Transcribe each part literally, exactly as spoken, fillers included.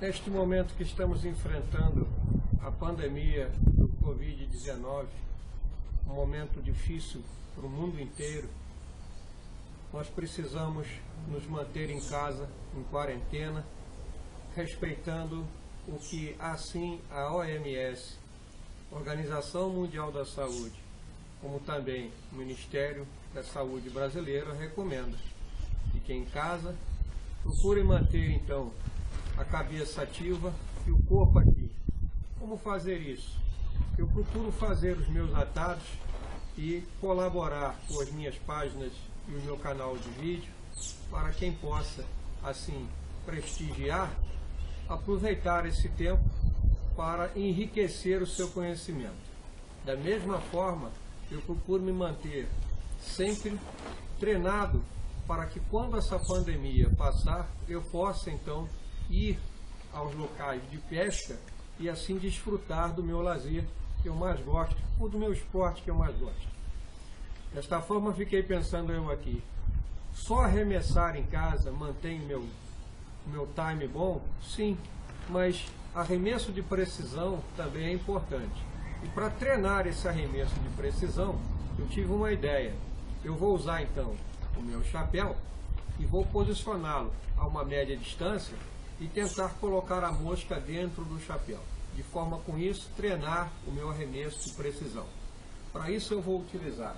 Neste momento que estamos enfrentando a pandemia do Covid dezenove, um momento difícil para o mundo inteiro, nós precisamos nos manter em casa, em quarentena, respeitando o que assim a O M S, Organização Mundial da Saúde, como também o Ministério da Saúde brasileiro recomenda. Fiquem em casa, procurem manter então a cabeça ativa e o corpo aqui. Como fazer isso? Eu procuro fazer os meus atados e colaborar com as minhas páginas e o meu canal de vídeo para quem possa, assim, prestigiar, aproveitar esse tempo para enriquecer o seu conhecimento. Da mesma forma, eu procuro me manter sempre treinado para que quando essa pandemia passar, eu possa então ir aos locais de pesca e assim desfrutar do meu lazer que eu mais gosto, ou do meu esporte que eu mais gosto. Desta forma, fiquei pensando eu aqui, só arremessar em casa mantém o meu, meu time bom? Sim, mas arremesso de precisão também é importante. E para treinar esse arremesso de precisão, eu tive uma ideia. Eu vou usar então o meu chapéu e vou posicioná-lo a uma média distância e tentar colocar a mosca dentro do chapéu, de forma com isso treinar o meu arremesso de precisão. Para isso eu vou utilizar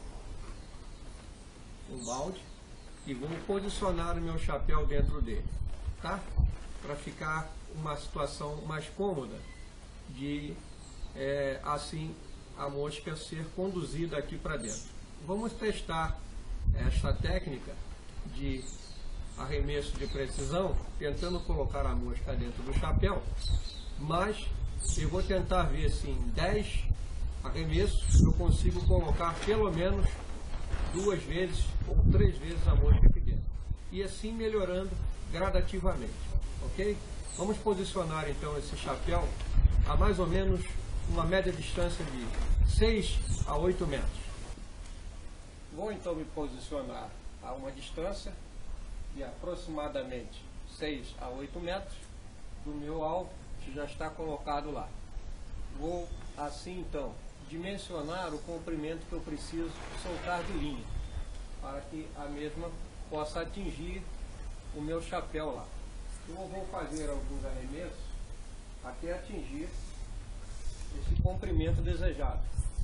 um balde e vou posicionar o meu chapéu dentro dele, tá? Para ficar uma situação mais cômoda de é, assim a mosca ser conduzida aqui para dentro. Vamos testar esta técnica de arremesso de precisão, tentando colocar a mosca dentro do chapéu, mas eu vou tentar ver se em dez arremessos eu consigo colocar pelo menos duas vezes ou três vezes a mosca aqui dentro. E assim melhorando gradativamente, ok? Vamos posicionar então esse chapéu a mais ou menos uma média distância de seis a oito metros. Vou então me posicionar a uma distância de aproximadamente seis a oito metros do meu alvo, que já está colocado lá. Vou assim então dimensionar o comprimento que eu preciso soltar de linha, para que a mesma possa atingir o meu chapéu lá. Eu vou fazer alguns arremessos até atingir esse comprimento desejado.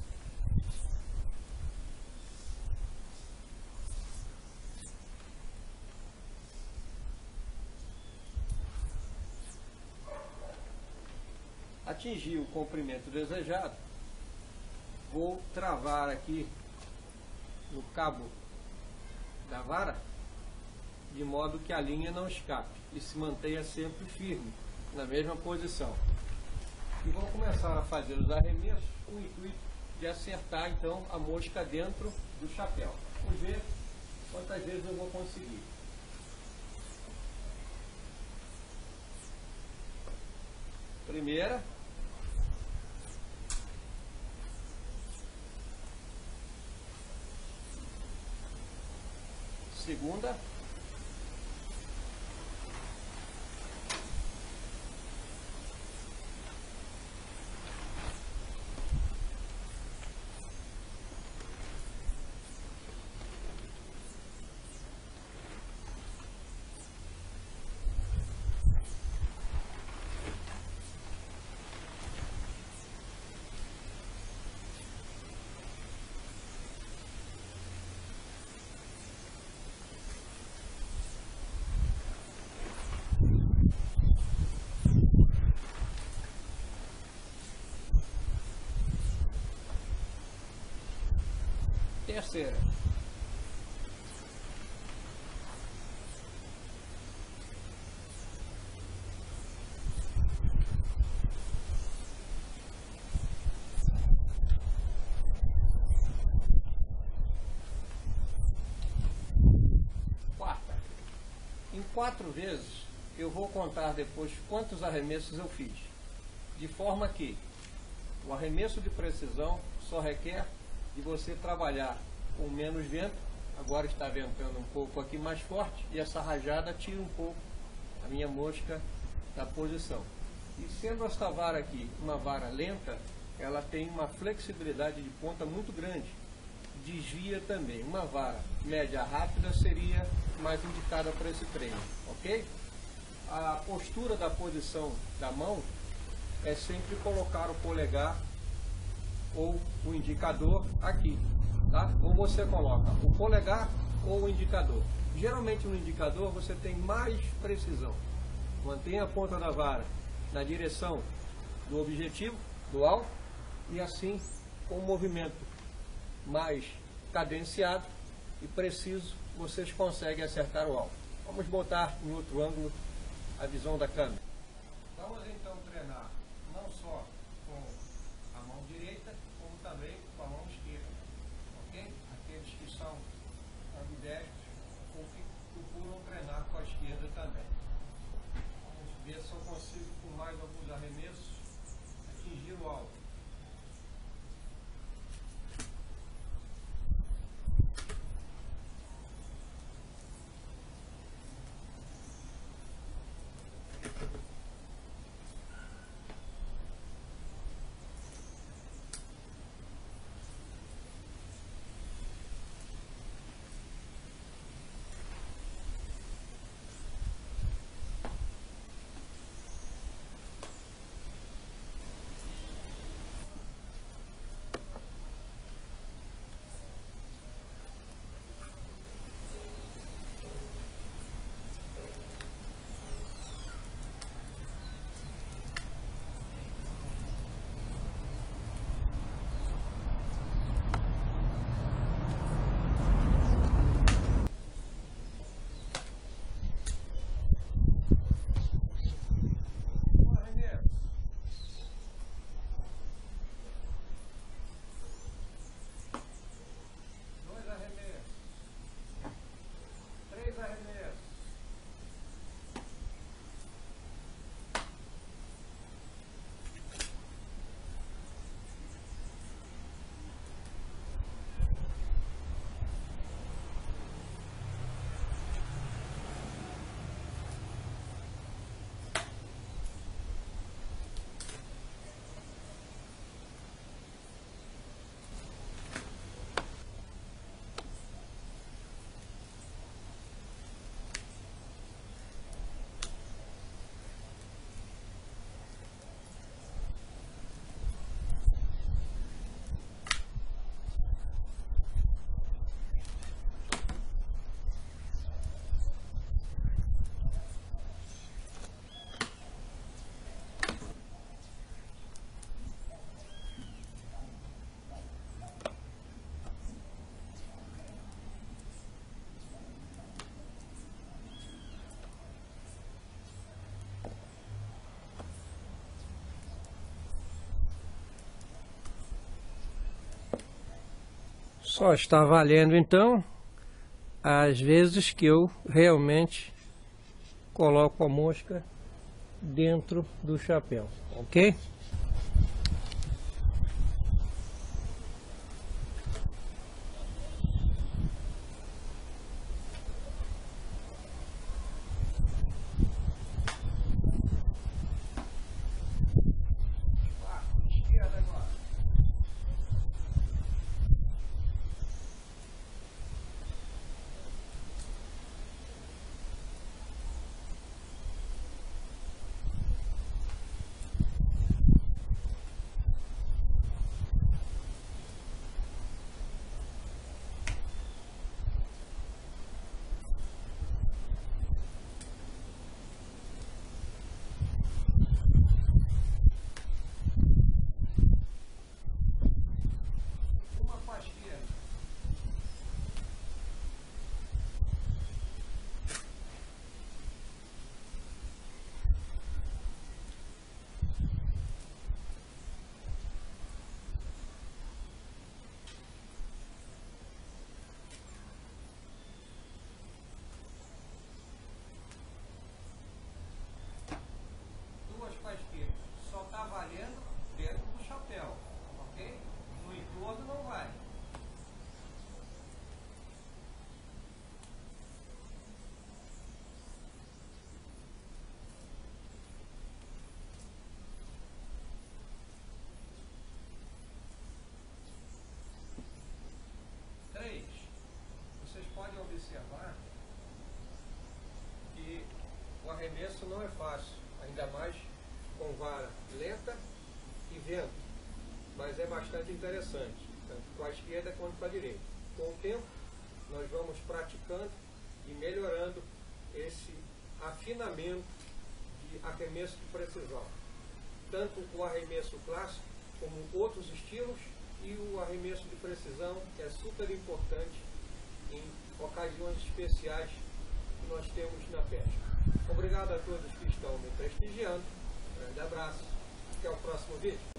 Atingir o comprimento desejado, vou travar aqui no cabo da vara, de modo que a linha não escape e se mantenha sempre firme, na mesma posição. E vou começar a fazer os arremessos com o intuito de acertar então a mosca dentro do chapéu. Vamos ver quantas vezes eu vou conseguir. Primeira. Segunda. Terceira. Quarta. Em quatro vezes eu vou contar depois quantos arremessos eu fiz, de forma que o arremesso de precisão só requer de você trabalhar com menos vento. Agora está ventando um pouco aqui mais forte e essa rajada tira um pouco a minha mosca da posição. E sendo esta vara aqui uma vara lenta, ela tem uma flexibilidade de ponta muito grande. Desvia também. Uma vara média rápida seria mais indicada para esse treino, ok? A postura da posição da mão é sempre colocar o polegar ou o indicador aqui, tá? Ou você coloca o polegar ou o indicador. Geralmente no indicador você tem mais precisão. Mantenha a ponta da vara na direção do objetivo, do alvo, e assim, com um movimento mais cadenciado e preciso, vocês conseguem acertar o alvo. Vamos botar em outro ângulo a visão da câmera. Vamos então treinar não só com a mão direita, como também com a mão esquerda, ok? Aqueles que são ambidestros ou que procuram treinar com a esquerda também. Vamos ver se eu consigo, com mais alguns arremessos, atingir o alvo. Só está valendo então as vezes que eu realmente coloco a mosca dentro do chapéu, ok? arremesso não é fácil, ainda mais com vara lenta e vento, mas é bastante interessante, tanto com a esquerda quanto com a direita. Com o tempo, nós vamos praticando e melhorando esse afinamento de arremesso de precisão, tanto o arremesso clássico como outros estilos, e o arremesso de precisão é super importante em ocasiões especiais que nós temos na pesca. Obrigado a todos que estão me prestigiando, um grande abraço, até o próximo vídeo.